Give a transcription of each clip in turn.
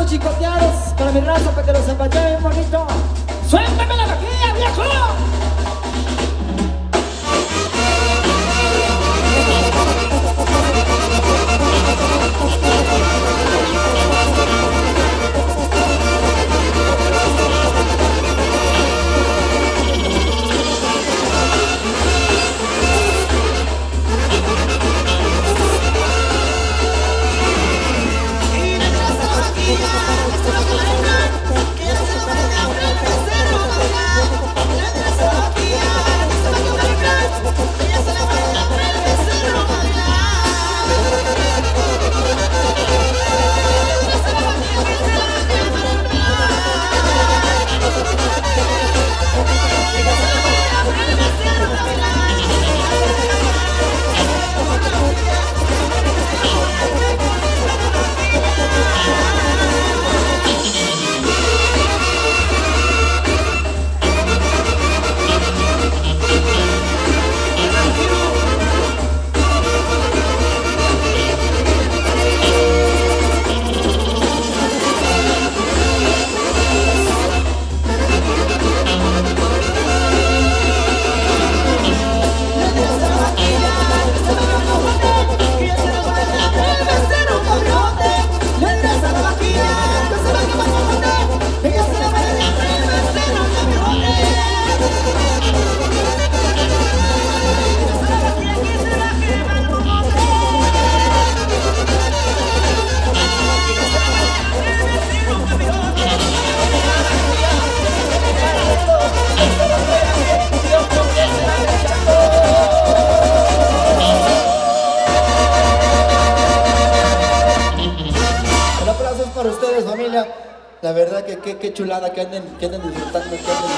chicoteados para mi raza, para que los zapatee bien bonito. ¡Suéltame la vaquilla, viejo! Para ustedes, familia, la verdad que qué chulada, que anden disfrutando, que anden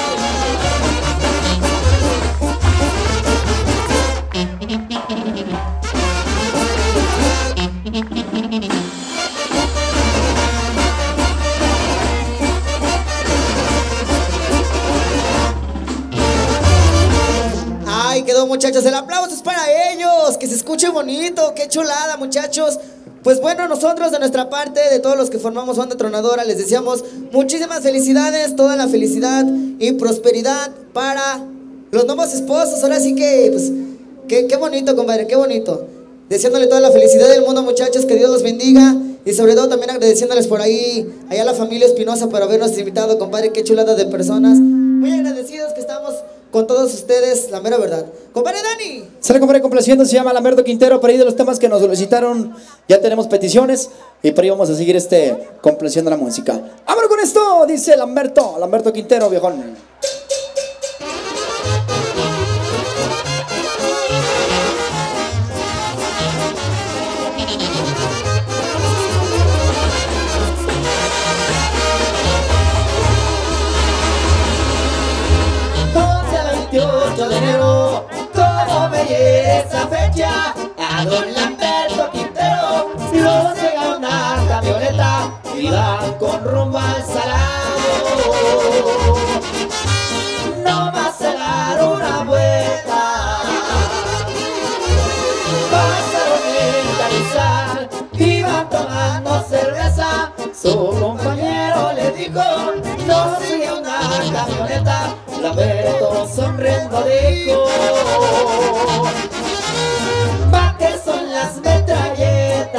Ay, quedó, muchachos, el aplauso es para ellos, que se escuche bonito, qué chulada, muchachos. Pues bueno, nosotros de nuestra parte, de todos los que formamos Banda Tronadora, les deseamos muchísimas felicidades, toda la felicidad y prosperidad para los nuevos esposos. Ahora sí que, pues, qué bonito, compadre, qué bonito. Deseándole toda la felicidad del mundo, muchachos, que Dios los bendiga. Y sobre todo también agradeciéndoles por ahí, allá a la familia Espinosa por habernos invitado, compadre, qué chulada de personas. Muy agradecidos que estamos con todos ustedes, la mera verdad. Compadre Dani. Sale, compadre, complaciendo, se llama Lamberto Quintero. Por ahí de los temas que nos solicitaron, ya tenemos peticiones. Y por ahí vamos a seguir complaciendo la música. ¡Vámonos con esto! Dice Lamberto Quintero, viejón. De enero, como me llega esa fecha, a don Lamberto Quintero lo llega una camioneta y van con rumbo al Salado. No vas a dar una vuelta, pasaron el Canizal y van tomando cerveza. Su compañero le dijo, no sigue una camioneta. Lamberto sonriendo dijo, ¿pa' qué son las metralletas?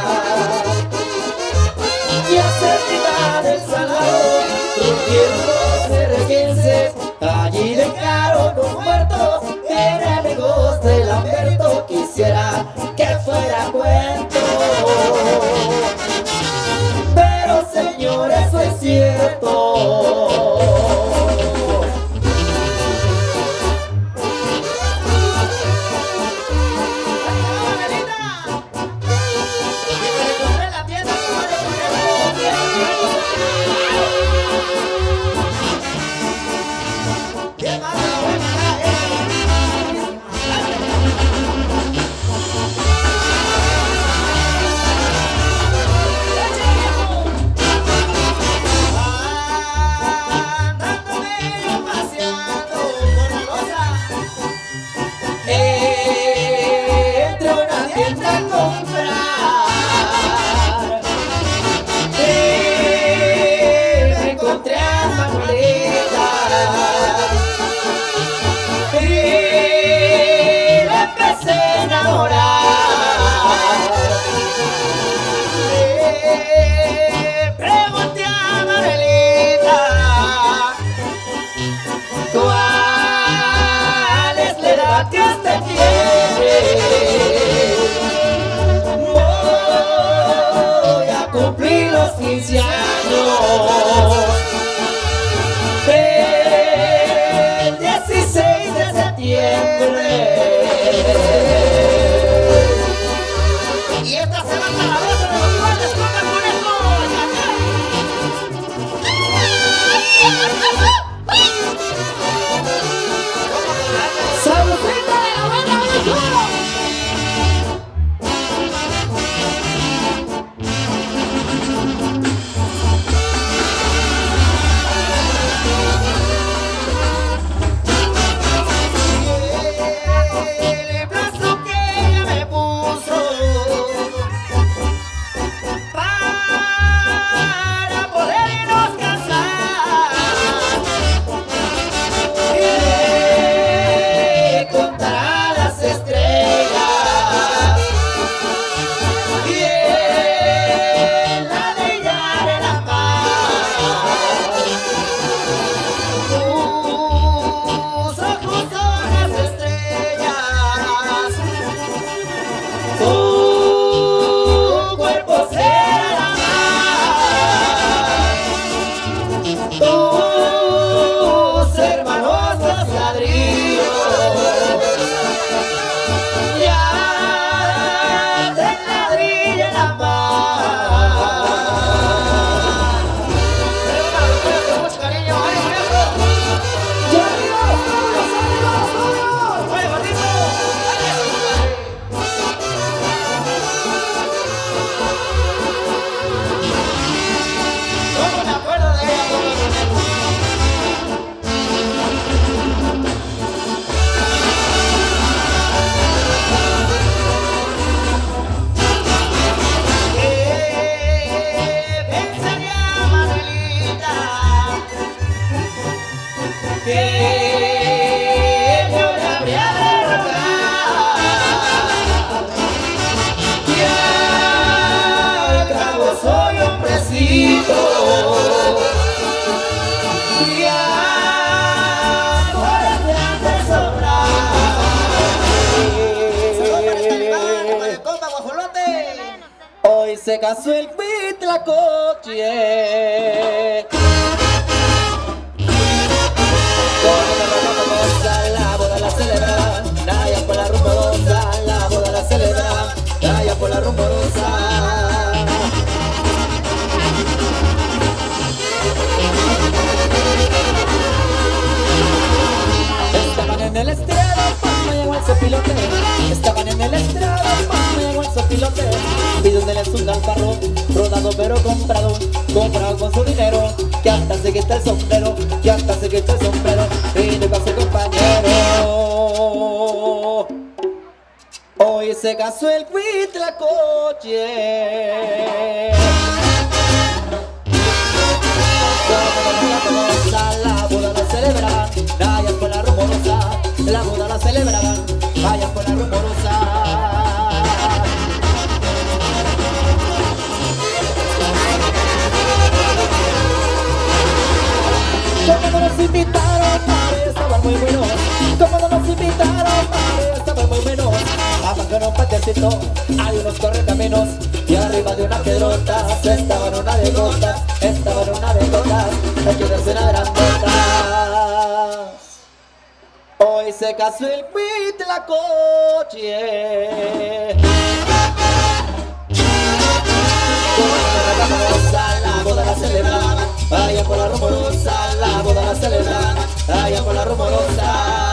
Y cerquita del Salado, rugieron los R15, allí dejaron un muerto, enemigos de Lamberto, quisiera que fuera cuento. Pero señor, eso es cierto. despacito. Ya por de sobrar. Hoy se casó el Huitlacoche. La boda la celebra, Naya por la rumorosa. La boda la celebra, Naya por la rumorosa. Estaban en el estrado cuando llegó el sopilote. Estaban en el estrado cuando llegó el sopilote. Pidiéndole un galparro, rodado pero comprado. Comprado con su dinero, que hasta se quita el sombrero, que hasta se quita el sombrero. Y le pasó compañero. Hoy se casó el Huitlacoche. La boda la celebraban, vayan por la rumorosa. La boda la celebraban, vayan por la rumorosa. Como no nos invitaron, madre, estaban muy buenos. Como no nos invitaron, madre, estaban muy buenos. Abajo en un patiacito hay unos correcaminos. Y arriba de una piedrota estaban una de gotas. Estaban una de gotas, aquí de una grandotas. Hoy se casó el Huitlacoche. La boda la celebraban, vayan por la rumorosa. La boda la celebraban, vayan por la rumorosa.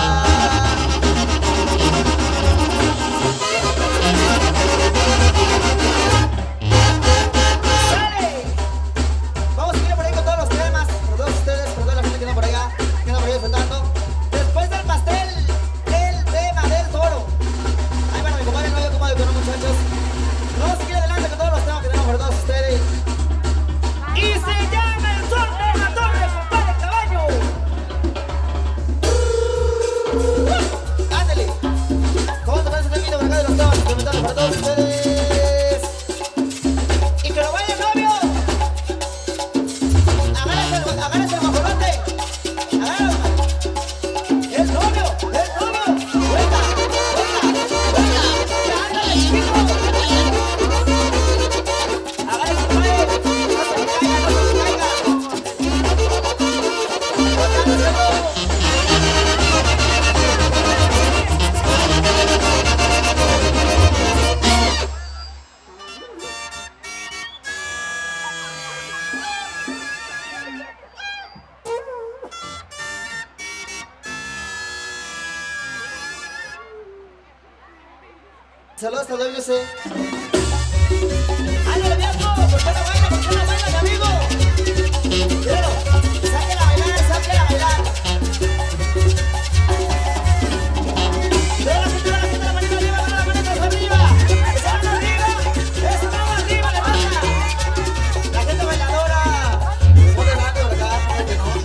Vamos a seguir por ahí con todos los temas. Por todos ustedes, por toda la gente que anda por allá, que anda por allá disfrutando. Después del pastel, el tema del toro. Ahí van mi compadre, no hay como de tono, muchachos. Vamos a seguir adelante con todos los temas que tenemos por todos ustedes. Y se llama el sol de la torre, compadre caballo. Ándale. ¿Cómo te parece este video por acá de los temas implementando para todos ustedes? Y que lo vayan, novios. Agárrense el guajolote. Agárrense. El novio. Vuelta. Ya ándale, chiquito. Agárrense, compadre. No se me caiga. Saludos a WC. ¡Ándale, viejo! ¿Por qué no baila, mi amigo? Míralo, sáquela a bailar. Toda la gente, la manita arriba, toda la manita arriba. Esa mano arriba, levanta. La gente bailadora. Muy delante por acá, que no.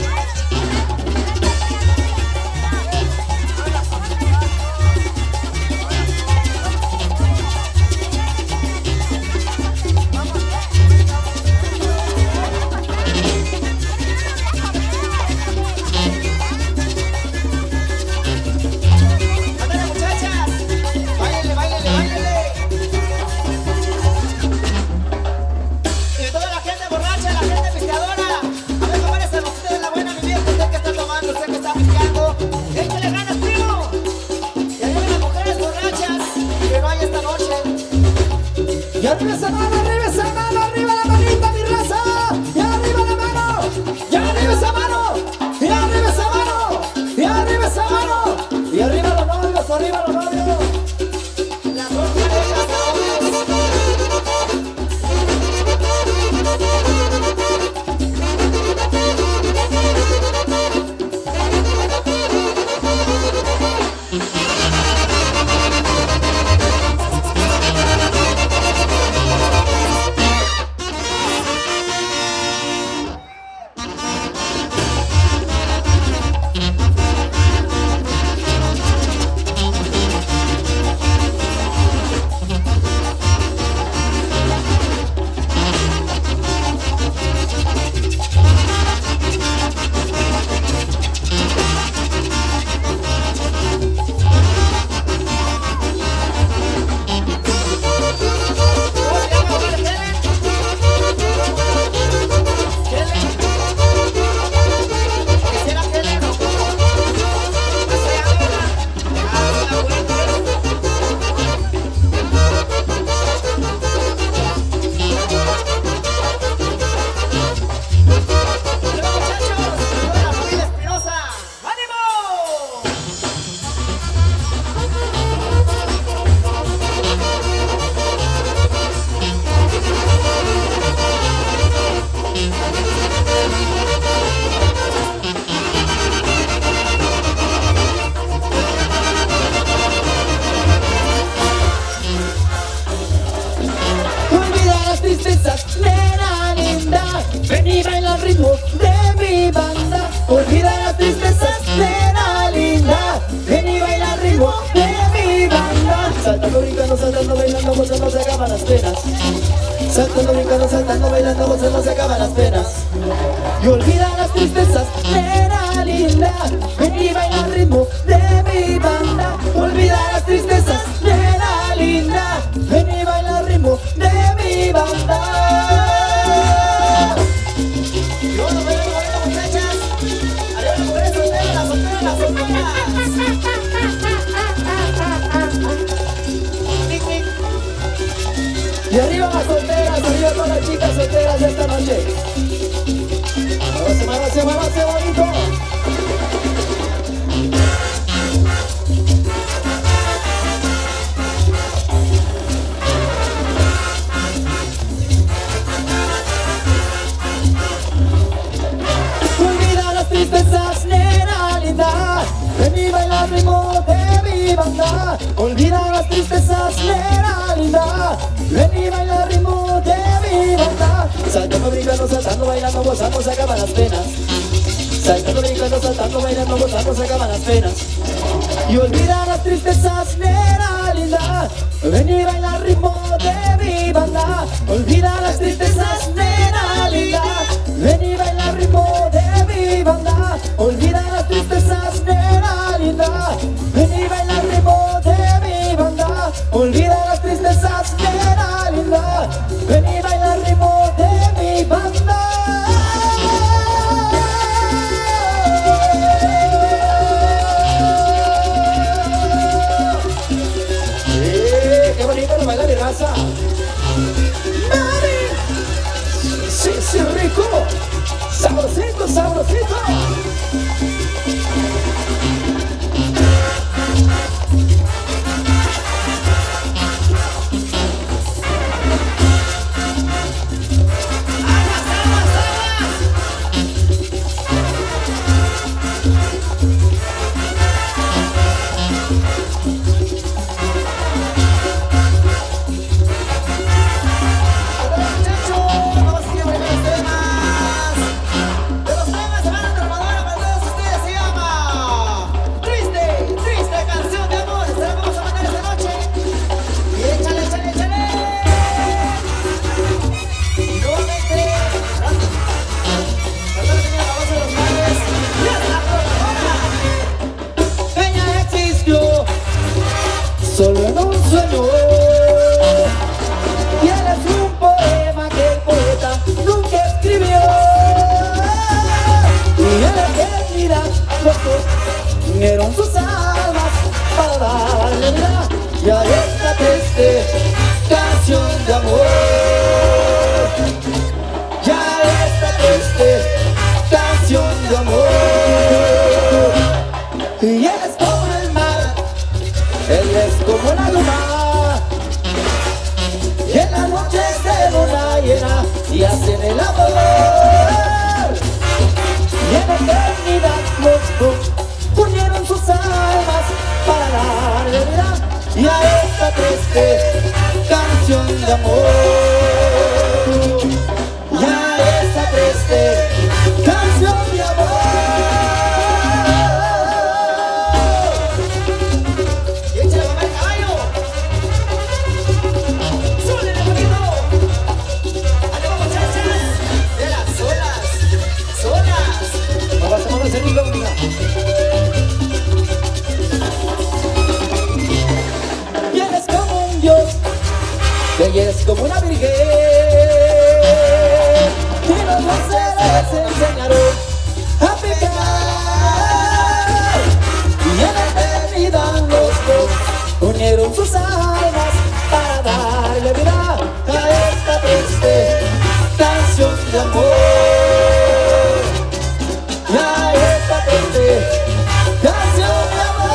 Y arriba esa mano, arriba la manita, mi raza. Y arriba la mano, y arriba esa mano, y arriba esa mano, y arriba esa mano. Y arriba los novios, arriba los novios. Las dos parejas, saltando, bailando, gozando, se acaban las penas. Saltando, brincando, saltando, bailando, gozando, se acaban las penas. Y olvida las tristezas, nena linda. Ven y baila al ritmo de mi banda. Olvida las tristezas, nena linda. Ven y baila al ritmo de mi banda. Y bueno, muchachas. Arriba las mujeres solteras, las solteras, las solteras. Y arriba las solteras, arriba todas las chicas solteras de esta noche. Muévase, muévase, muévase bonito. Olvida las tristezas, nena linda. Ven y baila al ritmo de mi banda. Olvida las tristezas, nena linda. Ven y baila al ritmo de mi banda. Saltando, brincando, saltando, bailando, gozando, se acaban las penas. Saltando, brincando, saltando, bailando, gozando, se acaban las penas. Y olvida las tristezas, nena linda. Ven y baila al ritmo de mi banda. Olvida las tristezas, nena linda. Ven y baila al ritmo de mi banda. Olvida las tristezas, nena linda. Ven y baila al ritmo de mi banda. Olvida las tristezas, nena linda. Ven y baila al ritmo de mi banda. ¡Qué bonito lo baila mi raza! ¡Mami! ¡Sí, sí, rico! ¡Sabrosito, sabrosito! Solo en un sueño. Y él es un poema que el poeta nunca escribió. Y en la eternidad los dos unieron sus almas para darle vida y a esta triste canción de amor. Y a esta triste canción de amor. Y él es como el mar, él es como la luna, y en las noches de luna llena y hacen el amor. Y en la eternidad los dos unieron sus almas para darle vida y a esta triste canción de amor. Y a esta triste canción de amor. Vienes como un dios, bellez como una virgen, y los seres enseñaron a pecar. Y en la eternidad los dos unieron sus almas para darle vida a esta triste canción de amor. A esta triste canción de amor.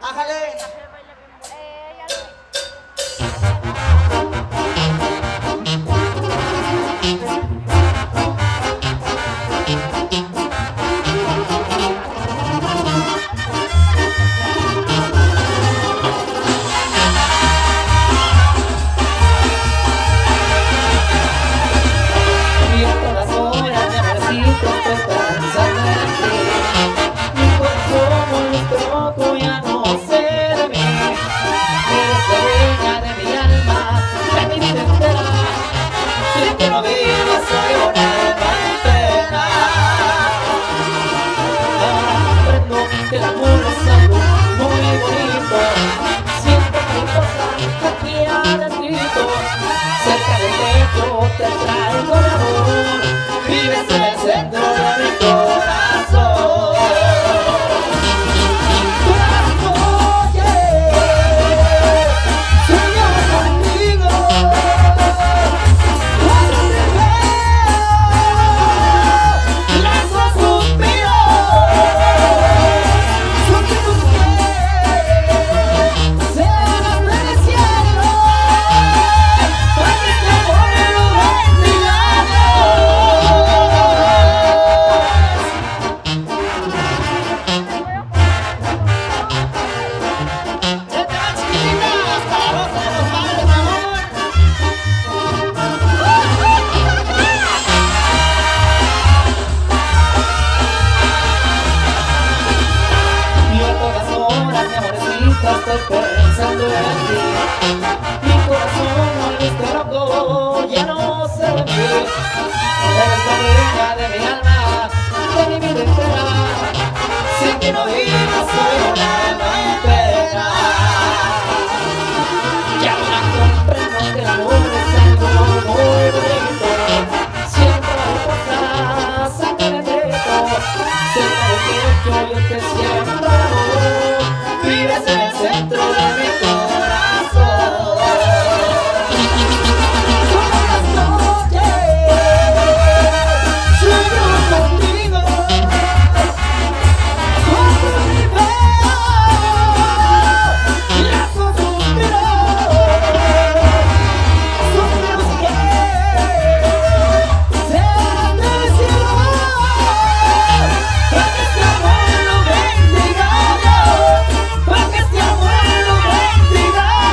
Ájale. Y a todas horas, mi amorcito, estoy pensando en ti. Mi corazón muy loco ya no sé de mí. Eres la dueña de mi alma, de mi entera. Si tú no vives, soy un alma en pena. Ahora comprendo que el amor es algo muy bonito. Siento mariposa aquí adentro. Cerca del pecho te traigo mi amor. Vives en el centro de mi corazón. Estoy pensando en ti. Mi corazón no está loco, ya no sé de mí. Eres la dueña de mi alma, de mi vida entera. Sin que no vivas, soy un alma en pena. Y ahora comprendo que el amor es algo muy bonito. Siempre mariposa, saca de pecho. Cerca del pecho yo te siento amor. Vives en el centro de mi corazón. Todas las noches sueño contigo. Cuando me veo, lazo suspiro. Suspiros que sean del cielo. Para que este amor no bendiga a Dios. Para que este amor no bendiga a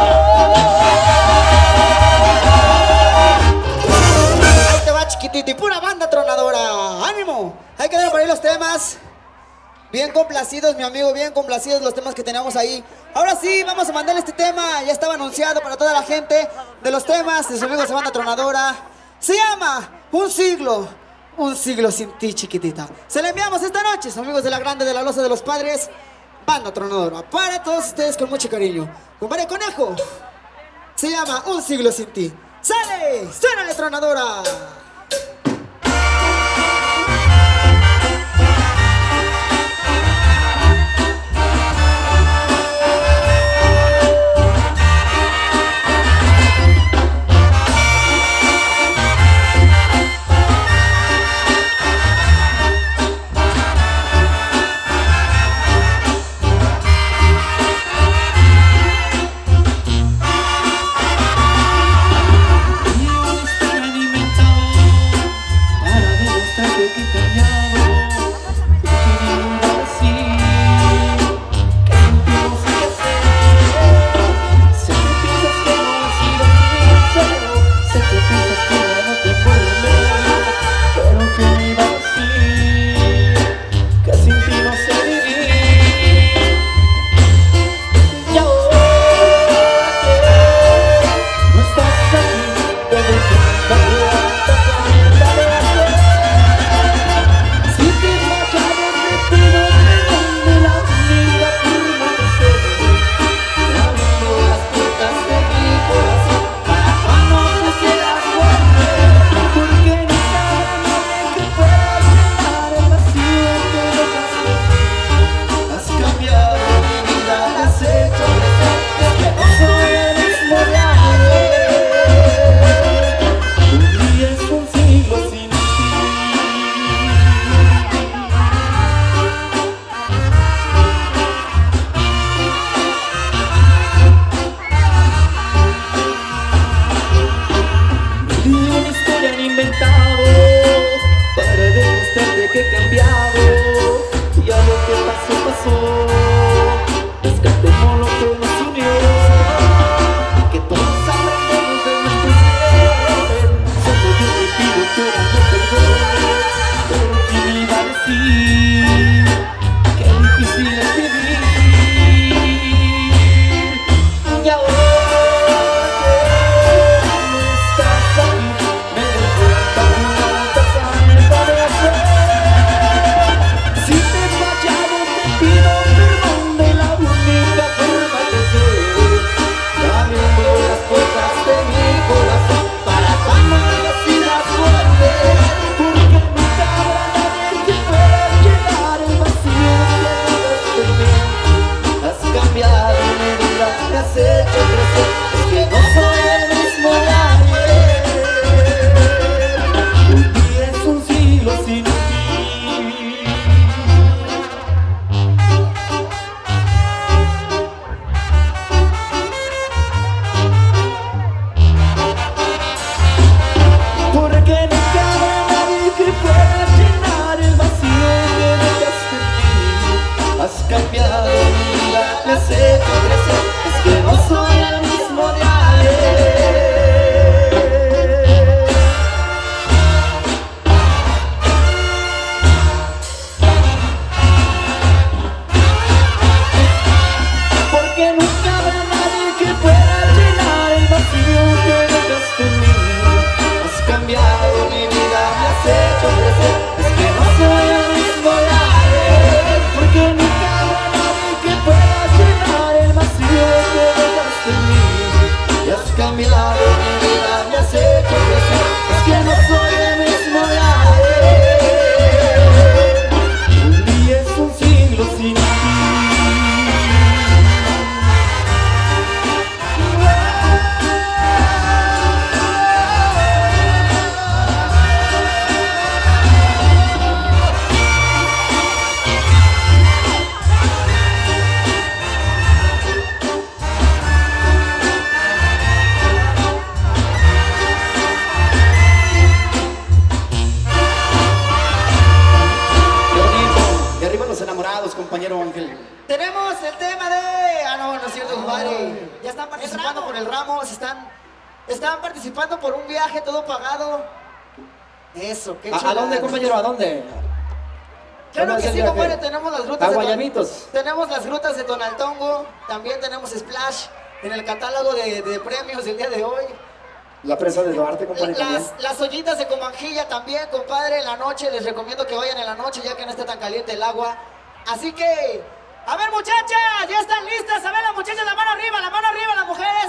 Dios. Ahí te va, chiquitito, y pura banda tronadora. ¡Ánimo! Hay que dar por ahí los temas. Bien complacidos, mi amigo, bien complacidos los temas que tenemos ahí. Ahora sí, vamos a mandarle este tema. Ya estaba anunciado para toda la gente de los temas de sus amigos de banda tronadora. Se llama Un siglo sin ti, chiquitita. Se la enviamos esta noche, sus amigos de la Grande de la Loza de los Padres. Banda tronadora, para todos ustedes con mucho cariño. Compadre Conejo, se llama Un siglo sin ti. ¡Sale! ¡Suénale, tronadora! Y un experimento cambiado, mi vida me has hecho crecer. Es que no soy el mismo de ayer. Un día es un siglo sin ti. Compañero Ángel. Tenemos el tema de... Ah, no, no es cierto, compadre. Ya están participando por el Ramos, están participando por un viaje todo pagado. Eso, qué chulo. ¿A dónde, compañero? ¿A dónde? Claro que sí, compadre, tenemos las rutas de Guayamitos. Tenemos las rutas de Tonaltongo, también tenemos Splash en el catálogo de premios del día de hoy. La presa de Duarte, compadre. Las ollitas de Comanjilla también, compadre, en la noche. Les recomiendo que vayan en la noche ya que no esté tan caliente el agua. Así que, a ver muchachas, ya están listas. A ver las muchachas, la mano arriba, las mujeres.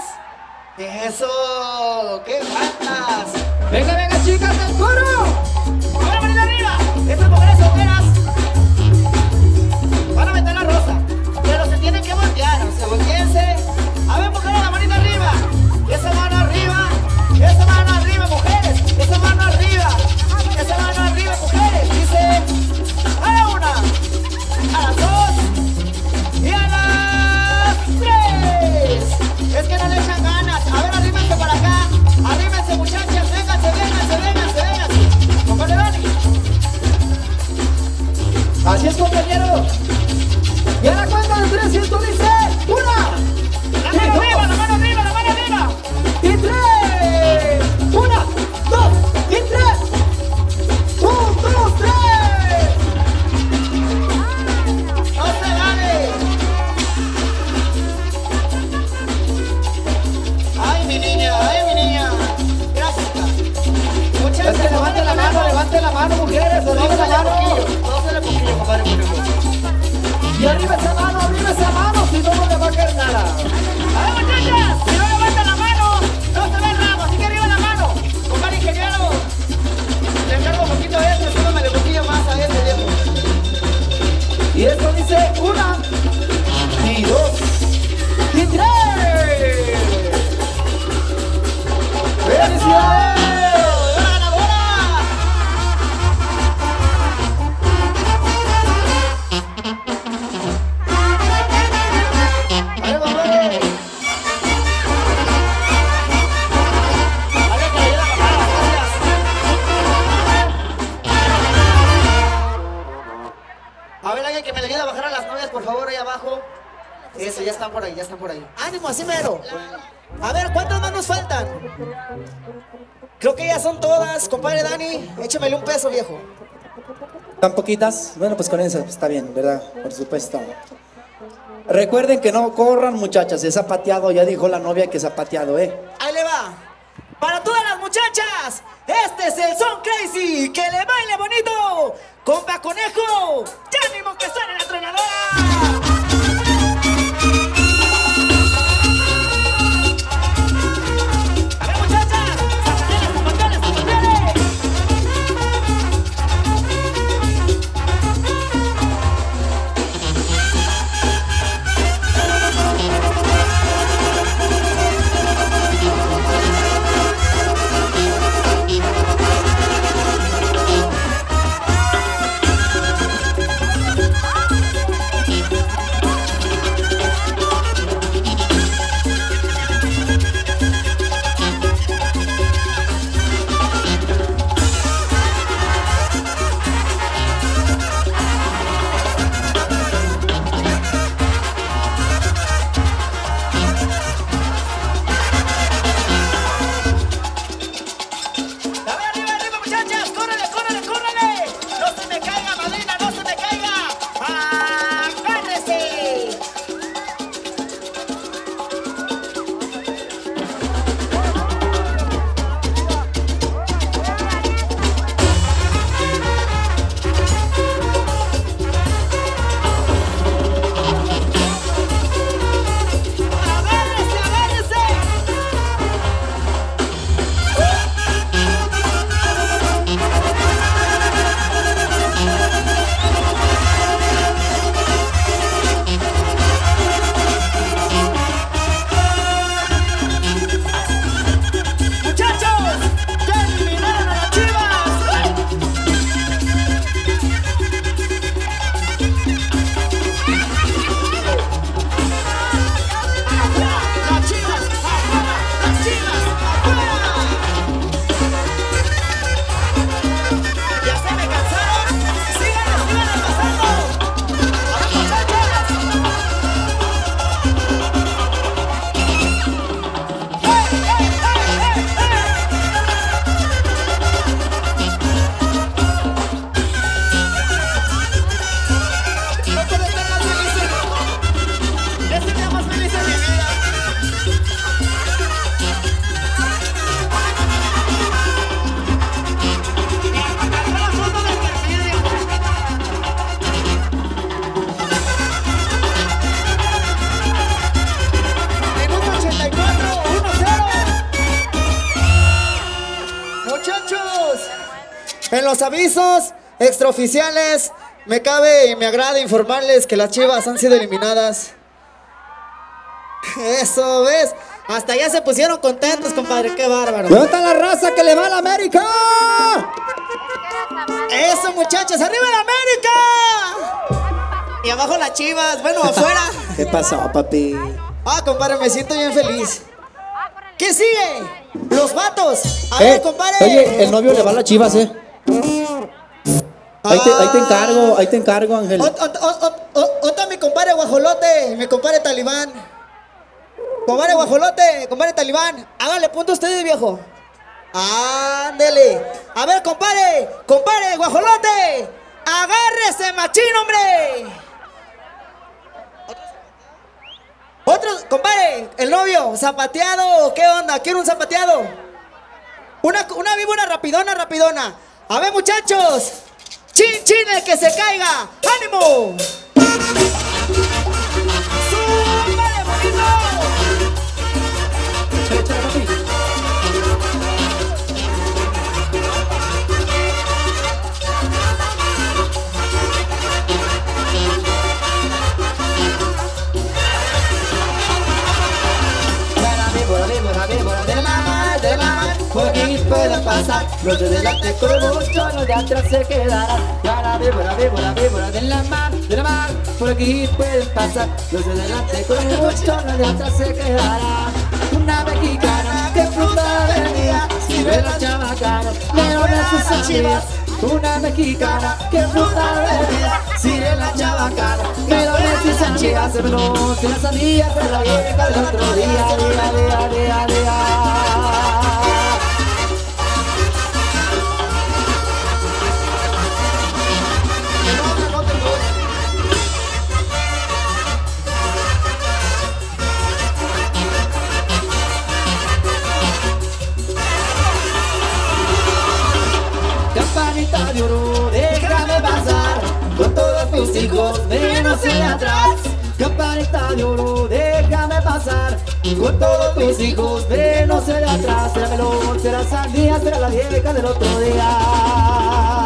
Eso, qué faltas. Venga, venga, chicas, del coro. A ver, manita arriba. Estas mujeres solteras van a meter la rosa, pero se tienen que voltear, o sea, volteense. A ver, mujeres, la manita arriba. Esa mano arriba, mujeres. Esa mano arriba, mujeres. Dice, a la una, a las dos y a las tres. Es que no le echan ganas. A ver, arrímense para acá. Arrímense, muchachas. Vénganse. Compadre Dani. Así es, compañero. Y a la cuenta de 3 y esto dice: 1, la mano arriba. Y 3. 1, 2 y 3. 1, 2, 3. No se vale. Ay, mi niña. Gracias. Muchas gracias. Levante la mano, mujeres. Arriba esa mano. Tósele poquillo, compadre. Y arriba esa mano, si no, no le va a caer nada. A ver, muchachas, si no levantan la mano, no se ve el ramo, así que arriba la mano. Compadre ingeniero, le encargo un poquito de esto, súbame un poquillo más a este viejo. Y esto dice 1, y 2, y 3. ¡Felicidades! Que me le ayude a bajar a las novias, por favor, ahí abajo. Eso, ya están por ahí. ¡Ánimo, así mero! A ver, ¿cuántas más nos faltan? Creo que ya son todas. Compadre Dani, échemele un peso, viejo. ¿Tan poquitas? Bueno, pues con eso está bien, ¿verdad? Por supuesto. Recuerden que no corran, muchachas. Es zapateado, ya dijo la novia que es zapateado, ¿eh? Ahí le va. Para todas las muchachas, este es el Son Crazy. ¡Que le baile bonito! ¡Compa Conejo! ¡Ya ánimo que suene la tronadora! A ver, muchachas, zapateales. En los avisos extraoficiales, me cabe y me agrada informarles que las Chivas han sido eliminadas. Eso, ¿ves? Hasta ya se pusieron contentos, compadre, qué bárbaro. ¿Dónde está la raza que le va a la América? Eso, muchachos, ¡arriba la América! Y abajo las Chivas, bueno, afuera. ¿Qué pasó, papi? Ah, compadre, me siento bien feliz. ¿Qué sigue? Los vatos. A ver, compadre. Oye, el novio le va a las Chivas, Ahí te encargo, Ángel. Otra mi compadre Guajolote, mi compadre Talibán. Compadre Guajolote, compadre Talibán. Hágale punto a ustedes, viejo. Ándele. A ver, compadre Guajolote. Agárrese, machín, hombre. Otro, compadre, el novio, zapateado. ¿Qué onda? ¿Quiere un zapateado? Una víbora rapidona. A ver, muchachos. Chin, el que se caiga. ¡Ánimo! ¡Súbale, bonito! Por aquí pueden pasar los de delante con mucho, los de atrás se quedarán. Ya la víbora de la mar, por aquí pueden pasar los de delante con mucho, los de atrás se quedarán. Una mexicana que fruta venía, si ve la chavacana, leones sus amigas. Una mexicana que fruta venía, si ve la chavacana, leones sus amigas. Se melón, si las sandías de la vieja del otro día. Campanita de oro, déjame pasar con todos tus hijos, menos el de atrás. Campanita de oro, déjame pasar con todos tus hijos, menos el de atrás. Será melón, será sandía, será la vieja del otro día.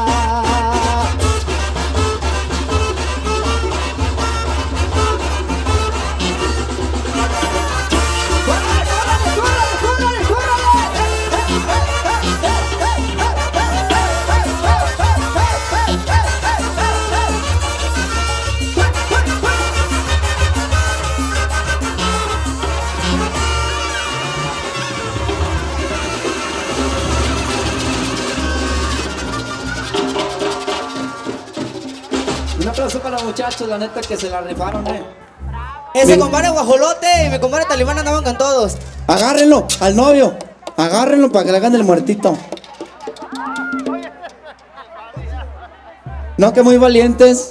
Un aplauso para los muchachos, la neta que se la rifaron, Ese compadre Guajolote y mi compadre Talibán andaban con todos. Agárrenlo, al novio. Agárrenlo para que le hagan el muertito. No, que muy valientes.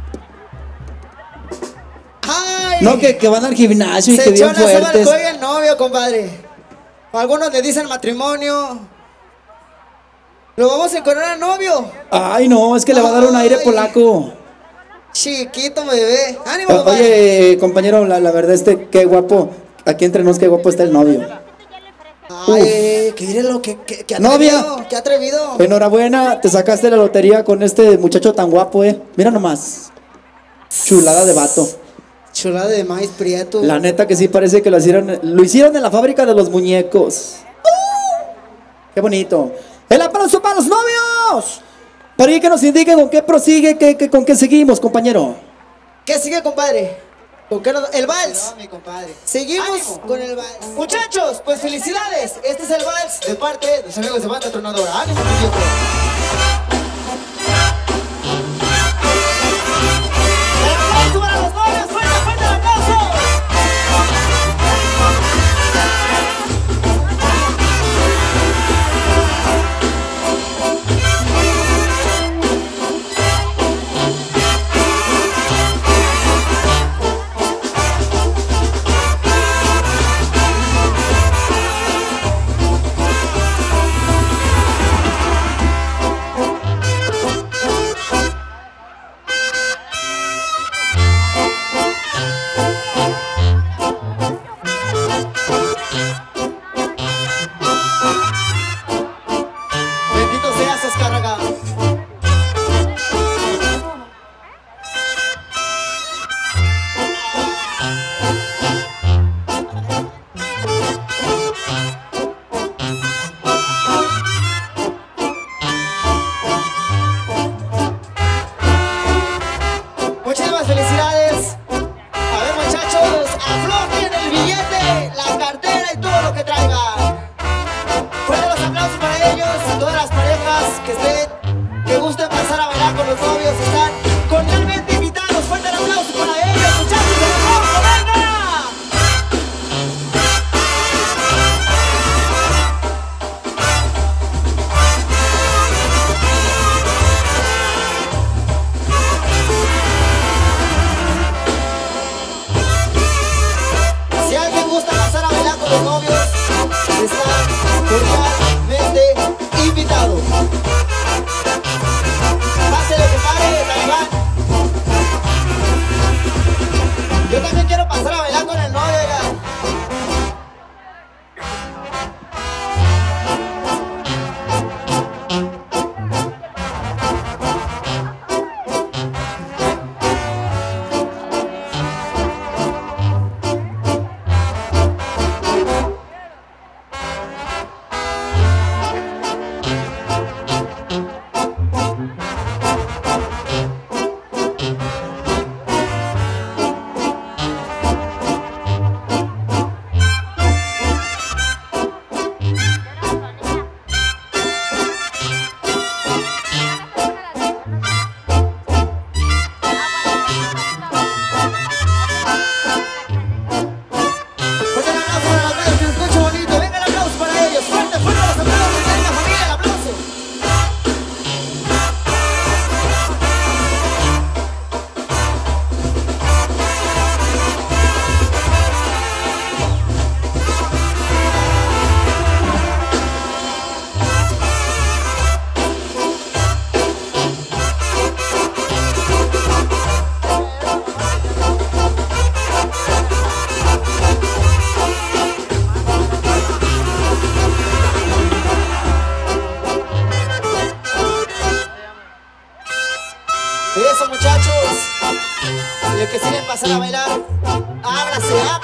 Ay, No, que van al gimnasio y se que echó bien la soga al fuertes. cuello el novio, compadre. Algunos le dicen matrimonio. Lo vamos a encontrar al novio. Ay, no, es que le va a dar un aire Ay. polaco. Chiquito, bebé. Ánimo, compadre. Oye, compañero, la verdad, qué guapo. Aquí entre nos, qué guapo está el novio. Ay, que direlo, que atrevido, Novia. que atrevido. Enhorabuena, te sacaste la lotería con este muchacho tan guapo, Mira nomás. Chulada de vato. Chulada de maíz prieto. La neta que sí parece que lo hicieron en la fábrica de los muñecos. Qué bonito. El aplauso para los novios. Para que nos indiquen con qué prosigue, con qué seguimos, compañero. ¿Qué sigue, compadre? ¿Con qué el vals? No, mi compadre. Seguimos ¡Ánimo! con el vals. Muchachos, pues felicidades. Este es el vals de parte de los amigos de Banda Tronadora. ¡Ánimo, mi viejo! ¡El aplauso para los novios! ¡Fuerte el aplauso!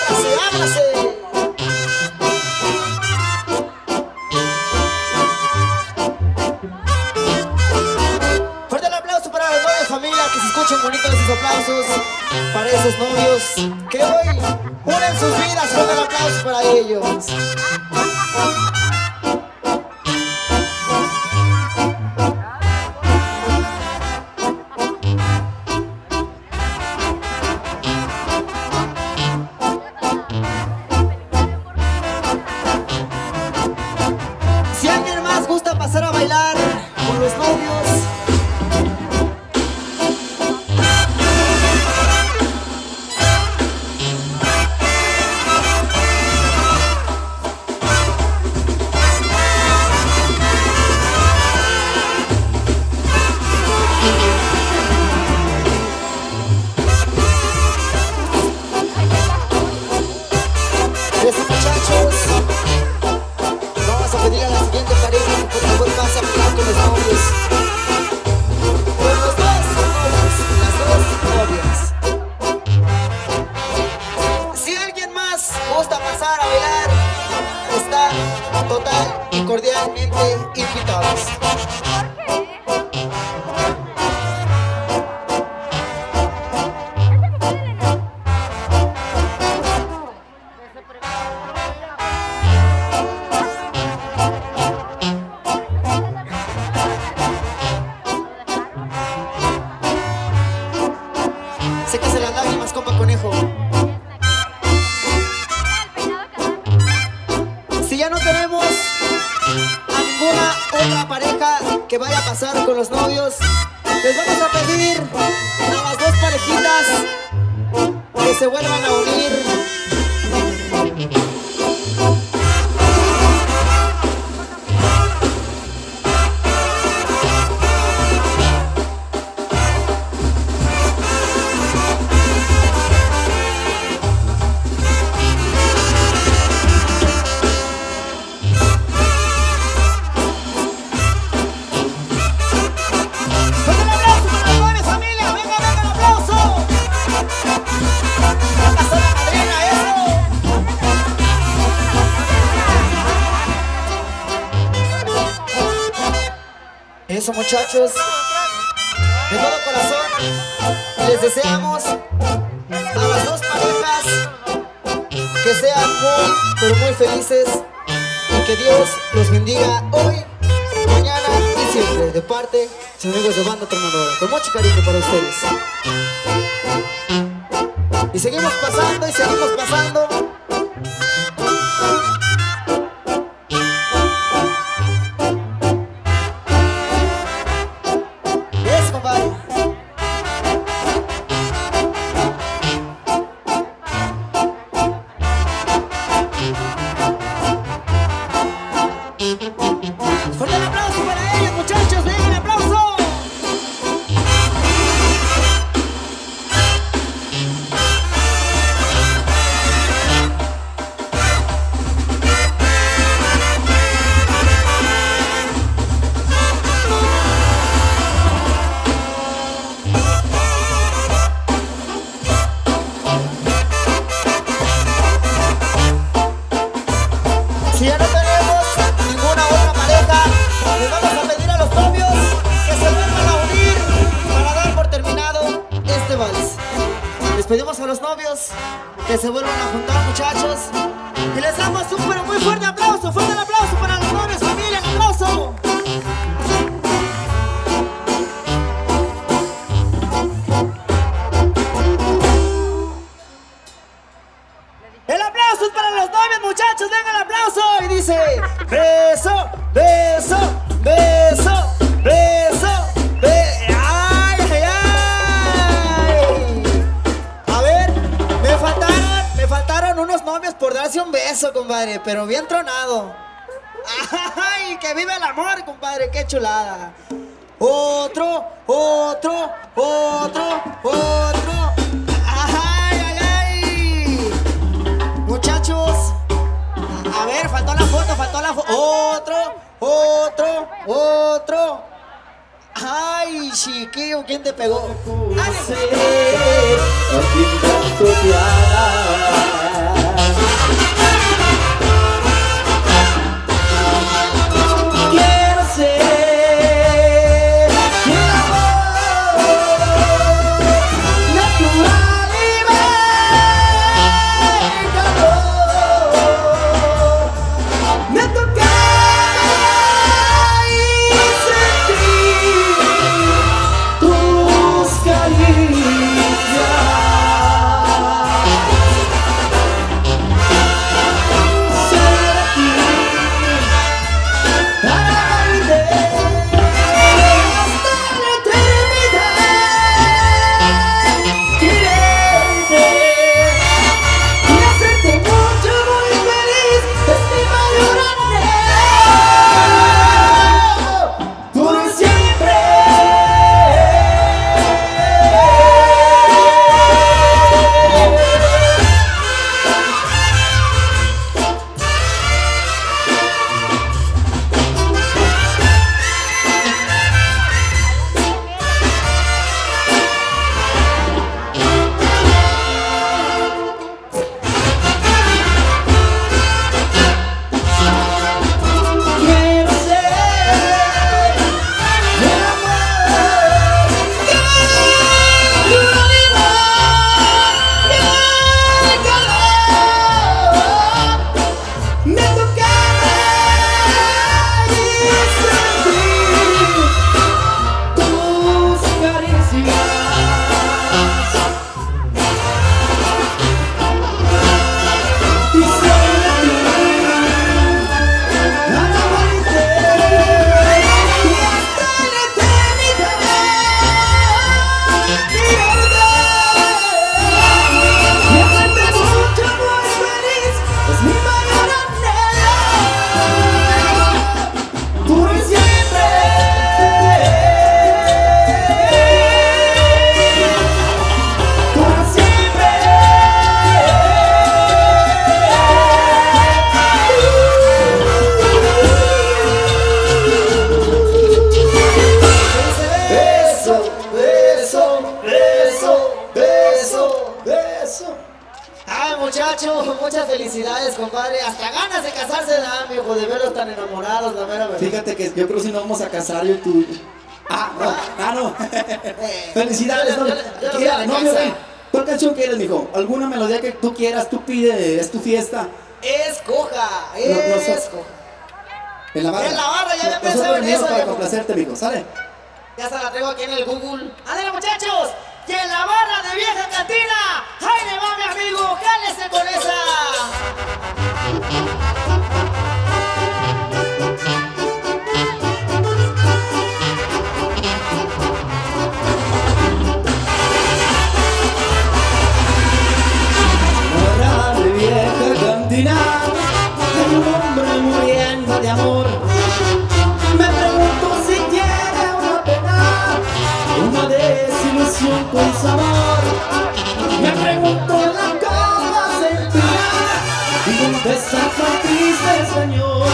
ábrase, ábrase. Fuerte el aplauso para los novios, familia, que se escuchen bonitos esos aplausos para esos novios que hoy unen sus vidas. Fuerte el aplauso para ellos. Si alguien más gusta pasar a bailar con los novios, esos muchachos, vamos a pedir a la siguiente pareja que por favor pase a bailar con los novios. Con los dos novios, las dos novias. Si alguien más gusta pasar a bailar, está total y cordialmente invitados. Séquese las lágrimas, compa conejo. Si ya no tenemos a ninguna otra pareja que vaya a pasar con los novios, les vamos a pedir a las dos parejitas que se vuelvan a unir. Eso, muchachos, de todo corazón les deseamos a las dos parejas que sean muy, pero muy felices y que Dios los bendiga hoy, mañana y siempre, de parte de sus amigos de Banda Tronadora, con mucho cariño para ustedes. Y seguimos pasando y seguimos pasando. Fuerte el aplauso para ellos, muchachos, den el aplauso. Si ya no tenemos ninguna otra pareja, les vamos a pedir a los novios que se vuelvan a unir para dar por terminado este vals. Les pedimos a los novios que se vuelvan a juntar, muchachos, y les damos un pero muy fuerte aplauso. Fuerte el aplauso para los novios, familia, un aplauso. El aplauso es para los novios, muchachos, den el aplauso. Y dice, beso, beso, beso, beso, ay, ay, ay. A ver, me faltaron unos novios por darse un beso, compadre, pero bien tronado. Ay, que vive el amor, compadre, qué chulada. Otro, otro, otro, otro. Ay, ay, ay. Muchachos, a ver, faltó la foto, otro, otro, otro. Ay, chiquillo, ¿quién te pegó? Ay, felicidades, compadre. Hasta ganas de casarse dan, viejo, de verlos tan enamorados, la mera verdad. Fíjate que yo creo que si nos vamos a casar yo y tú. No. Felicidades, novio. Novio, ven. ¿Cuál canción quieres, mijo? ¿Alguna melodía que tú quieras? Tú pide, es tu fiesta. Escoja. En la barra. En la barra, ya había pensado Nosotros en venimos eso, para viejo. complacerte, mijo, ¿sale? Ya se la traigo aquí en el Google. ¡Ándale, muchachos! Y en la barra de Vieja Cantina, ¡ahí le va, mi amigo! ¡Jálese con esa! Barra de Vieja Cantina, hay un hombre muriendo de amor. Me pregunto si quiere una pena, una desilusión con sabor. Me pregunto la copa se empina y dónde está tan triste señor.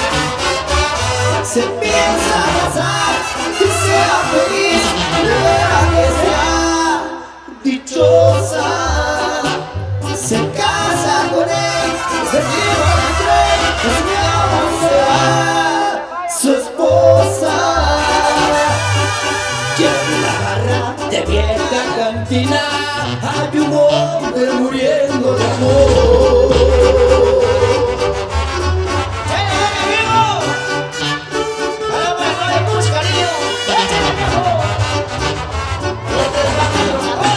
Se piensa casar, que sea feliz, que sea dichosa. Se casa con él, se lleva el tren, se va su esposa. Y en la barra de Vieja Cantina hay un hombre muriendo de amor. ¡Échale, mi amigo! ¡Para de mucho cariño! ¡Échale, viejo! Este es la patronadora,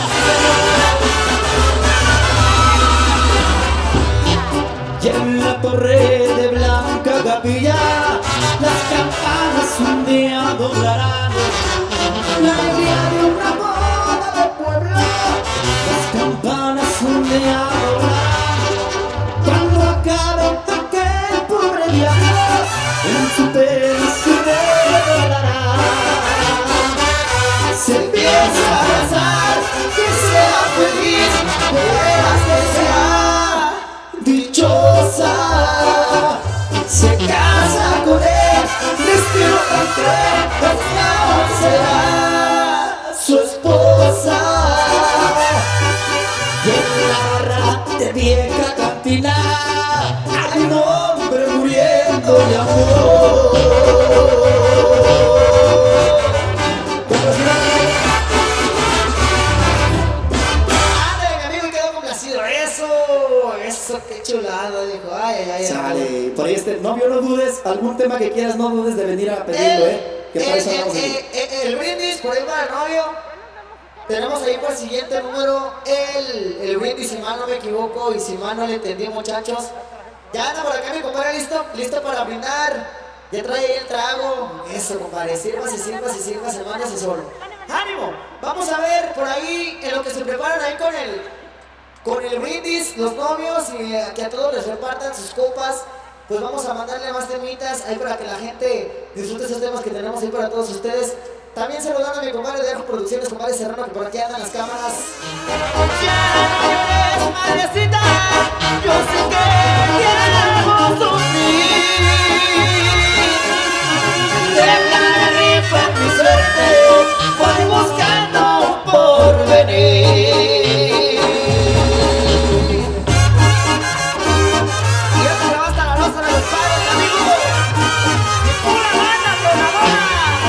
Y en la torre de Blanca Capilla las campanas un día doblarán. La alegría de una boda de pueblo, las campanas un día doblarán. Cuando acabe aquel pobre viaje, en su pelo se revelará. Se empieza a rezar, que sea feliz, que sea dichosa. Se casa con él, destino tan cruel, será su esposa. Y en la barra de Vieja Cantina hay un hombre muriendo de amor. ándale, mi amigo, y quedó complacido. Eso, qué chulada, dijo. Ay. Sale, por ahí novio, no dudes, algún tema que quieras, no dudes de venir a pedirlo, que para eso andamos aquí. El brindis por ahí para el novio. Tenemos ahí por el siguiente número el brindis, si mal no me equivoco y si mal no le entendí, muchachos. Ya anda por acá mi compadre, listo para brindar. Ya trae ahí el trago. Eso, compadre, sírvase, mándase solo. ¡Ánimo! Vamos a ver por ahí en lo que se preparan ahí con el brindis, los novios, y que a todos les repartan sus copas. Pues vamos a mandarle más temitas ahí para que la gente disfrute esos temas que tenemos ahí para todos ustedes. También saludando a mi compadre de Arjo Producciones, compadre Serrano, que por aquí andan las cámaras. Ya no llores, madrecita, yo sé que queremos sufrir. Déjame rifar mi suerte, voy buscando por venir. Y esta le va hasta la rosa de los padres, amigo. Y pura banda tronadora.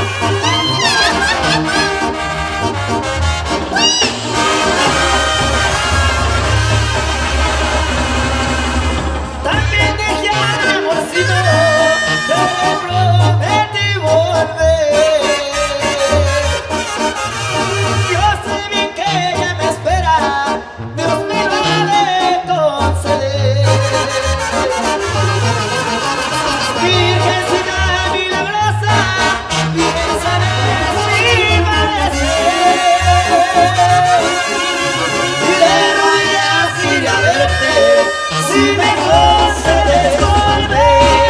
También dije amorcito, te prometí volver. Yo sé bien que ella me espera, Dios me lo ha de conceder. Virgencita milagrosa, bien sabes mi padecer. Pero ya iré a verte, si me concedes volver.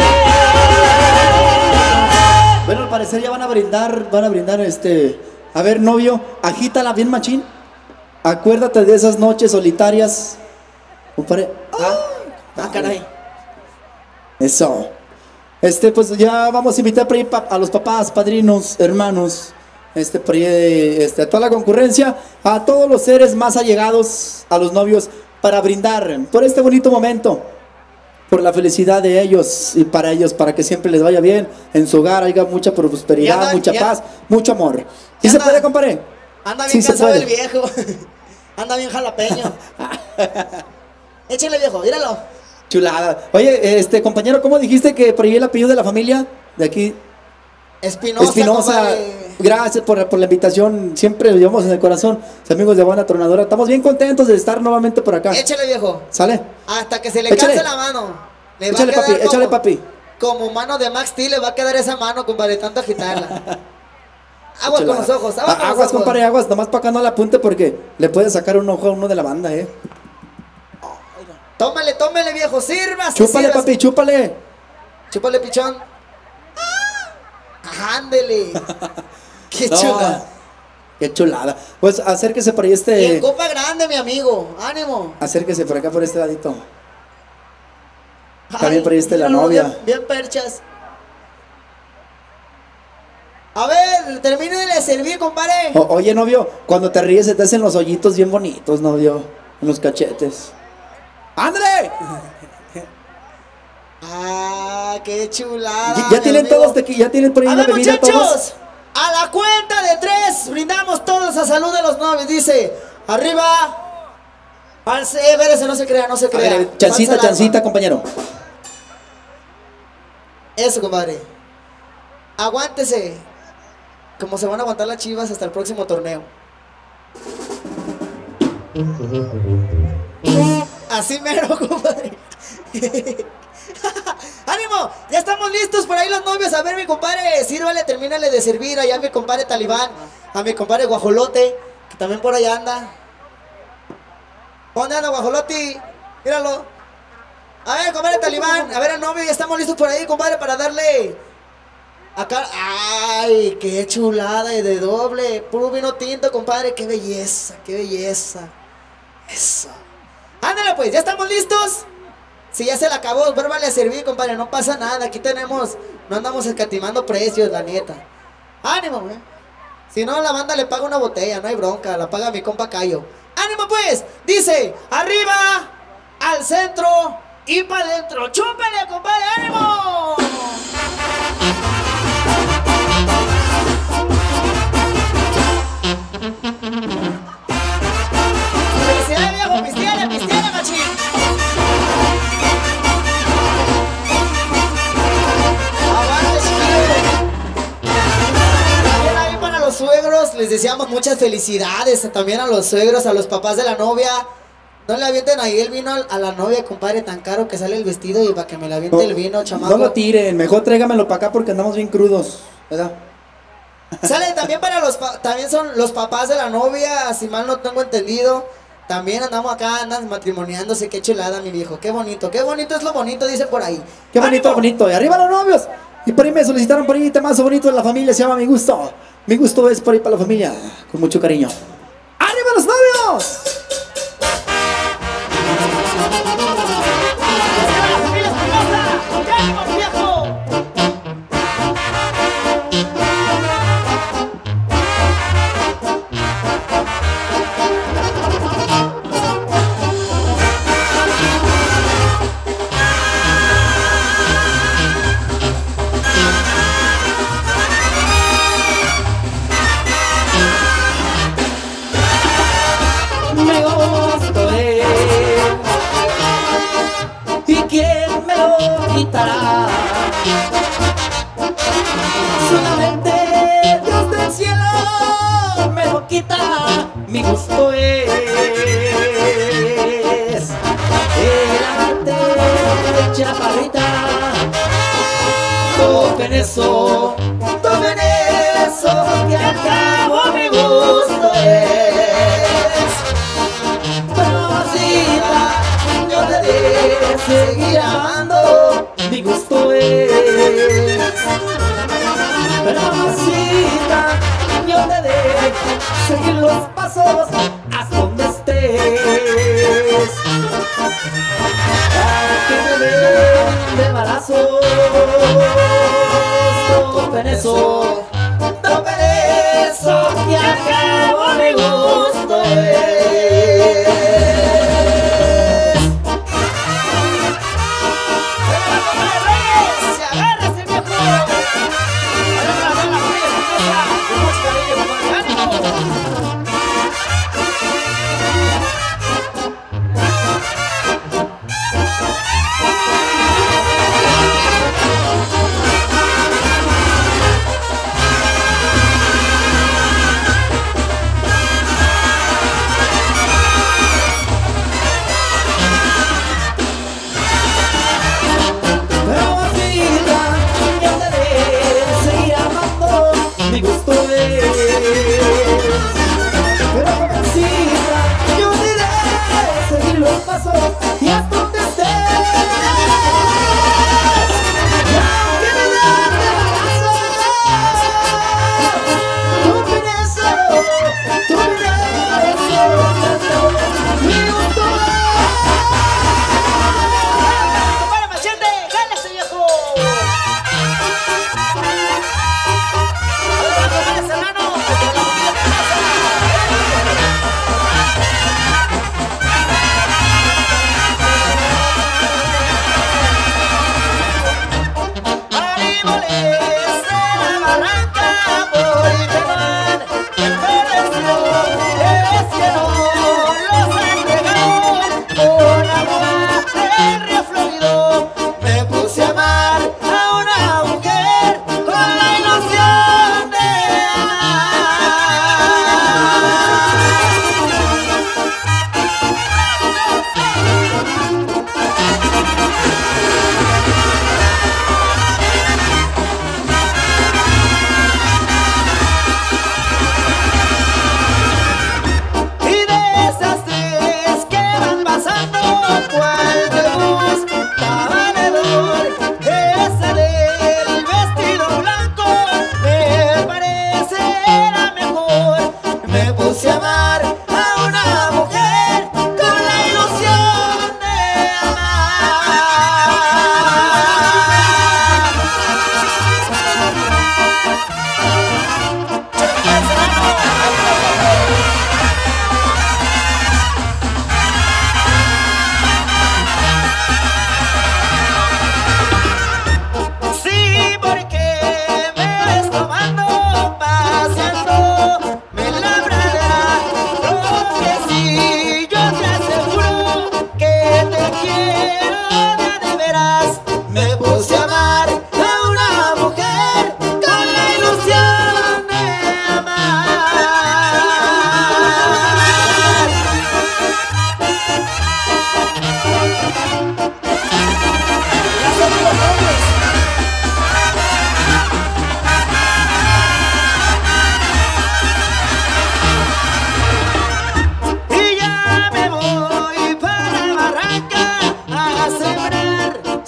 Bueno, al parecer ya van a brindar, A ver, novio, agítala bien machín. Acuérdate de esas noches solitarias. Compadre. Caray. Eso. Pues ya vamos a invitar por ahí a los papás, padrinos, hermanos, por ahí, a toda la concurrencia, a todos los seres más allegados a los novios para brindar por este bonito momento. por la felicidad de ellos y para ellos, para que siempre les vaya bien en su hogar, haya mucha prosperidad, Ya anda- mucha ya- paz, mucho amor. ¿Sí ya se anda- puede, compadre? Anda bien Sí se cansado puede. el viejo. Anda bien jalapeño. Échale, viejo, míralo. Chulada. Oye, compañero, ¿cómo dijiste que por ahí el apellido de la familia? De aquí. Espinosa, compadre. Gracias por la invitación. Siempre lo llevamos en el corazón. Los amigos de Banda Tronadora. Estamos bien contentos de estar nuevamente por acá. Échale, viejo. ¿Sale? Hasta que se le Échale. canse la mano. Le Échale, va a quedar papi, échale, papi. Como mano de Max Steel le va a quedar esa mano, compadre, tanto agitarla. Aguas con Chulada. los ojos, aguas con los Aguas, ojos. compadre, aguas. Nomás para acá no la apunte porque le puede sacar un ojo a uno de la banda, Tómale, tómale, viejo, sírvase. Chúpale, sírvase. papi, chúpale. Chúpale, pichón. Ándele. Qué No, chula. Qué chulada. Pues acérquese por ahí Y en copa grande, mi amigo. Ánimo. Acérquese por acá, por este ladito. Ay, También por ahí está la míralo, novia. Bien, bien perchas. A ver, termine de servir, compadre. Oye, novio, cuando te ríes se te hacen los hoyitos bien bonitos, novio. En los cachetes. ¡Ándale! Ah, qué chulada. Ya mi tienen amigo. todos ya tienen por ahí A la ver, bebida todos. muchachos, a la cuenta de 3 brindamos todos a salud de los novios. Dice, arriba. Espérese, no se crea, no se A crea. ver, chancita, Falsa alarma. chancita, compañero. Eso, compadre. Aguántese. Como se van a aguantar las Chivas hasta el próximo torneo. Así mero, compadre. ¡Ánimo! Ya estamos listos por ahí los novios. A ver, mi compadre, sírvale, termínale de servir allá a mi compadre Talibán, a mi compadre Guajolote, que también por allá anda. ¿Dónde anda Guajolote? Míralo. A ver, compadre Talibán, a ver al novio, ya estamos listos por ahí, compadre, para darle acá. ¡Ay, qué chulada! Y de doble, puro vino tinto, compadre, qué belleza, qué belleza. Eso. Ándale pues, ¿ya estamos listos? Si ya se la acabó, vuélvale a servir, compadre, no pasa nada. Aquí tenemos, no andamos escatimando precios, la neta. Ánimo, güey. Si no, la banda le paga una botella, no hay bronca, la paga mi compa Cayo. ¡Ánimo pues! Dice, arriba, al centro y para adentro. ¡Chúpale, compadre! ¡Ánimo! ¡Felicidades, viejo! ¡Pisteale, pisteale, machín! ¡Aguante, chiquillo! También ahí para los suegros les deseamos muchas felicidades. También a los suegros, a los papás de la novia. No le avienten ahí el vino a la novia, compadre, tan caro que sale el vestido y para que me le aviente el vino, chamaco. No lo tiren, mejor tráigamelo para acá porque andamos bien crudos, ¿verdad? Sale también para también son los papás de la novia, si mal no tengo entendido. También andamos acá, andan matrimoniándose, qué chulada, mi viejo, qué bonito es lo bonito, dicen por ahí. Qué bonito, ¡Ánimo! bonito. Y arriba los novios. Y por ahí me solicitaron por ahí temazo bonito de la familia, se llama Mi Gusto. Mi Gusto es por ahí para la familia, con mucho cariño. ¡Arriba los novios! ¡La familia Espinosa! ¡Ánimo, viejo! Me gusto él, y quién me lo quitará. Solamente Dios del cielo me lo quita. Mi gusto es el amante de chaparrita. Tomen eso, que al cabo mi gusto es. Mamacita, yo te de seguir amando, mi gusto es. Mamacita, yo te de seguir los pasos hasta donde estés. Aunque me den de balazos, tomen eso, que al cabo mi gusto es.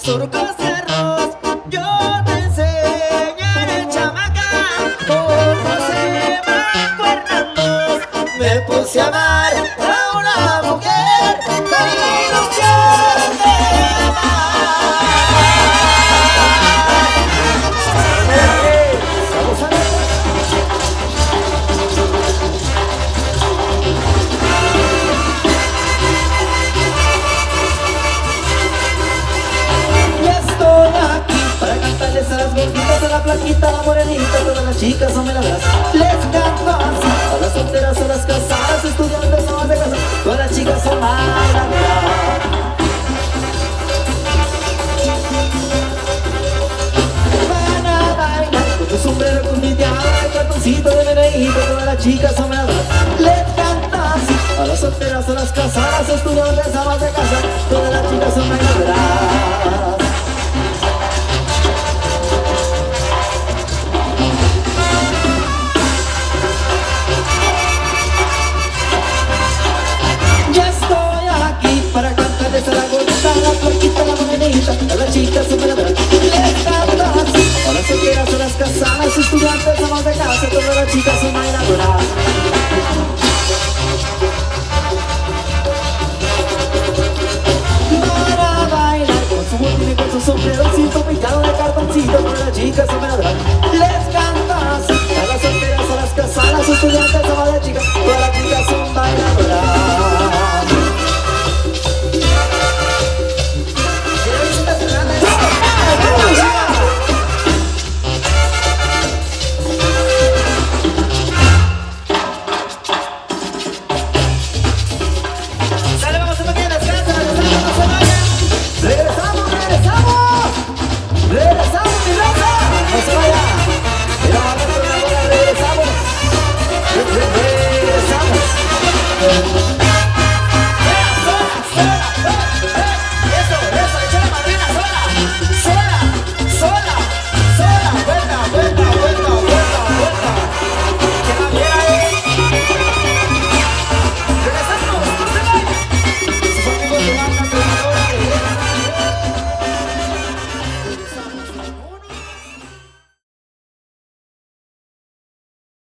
surcos de arroz. Yo te enseñaré, chamaca, cómo se mancuernan. Me puse a amar a una mujer con ilusión de amar. Vamos a ver. Ya estoy aquí para cantarles a las gorditas, a la flaquita, a la morenita, a todas las chicas son meladas. Les canto así a las solteras, a las casadas, estudiantes, amas de casa, todas las chicas son meladas. Van a bailar con tu sombrero, con mi diabla, el cartoncito de meneíto, todas las chicas son meladas. Les canto así a las solteras, a las casadas, estudiantes, amas de casa, todas las chicas son meladas. Ya estoy aquí para cantarles a la gordita, a la flaquita, a la morenita, a las chicas son meladas. Les canto así a las solteras, a las casadas, estudiantes, amas de casa, todas las chicas son bailadoras. Para bailar con su botín y con su sombrero,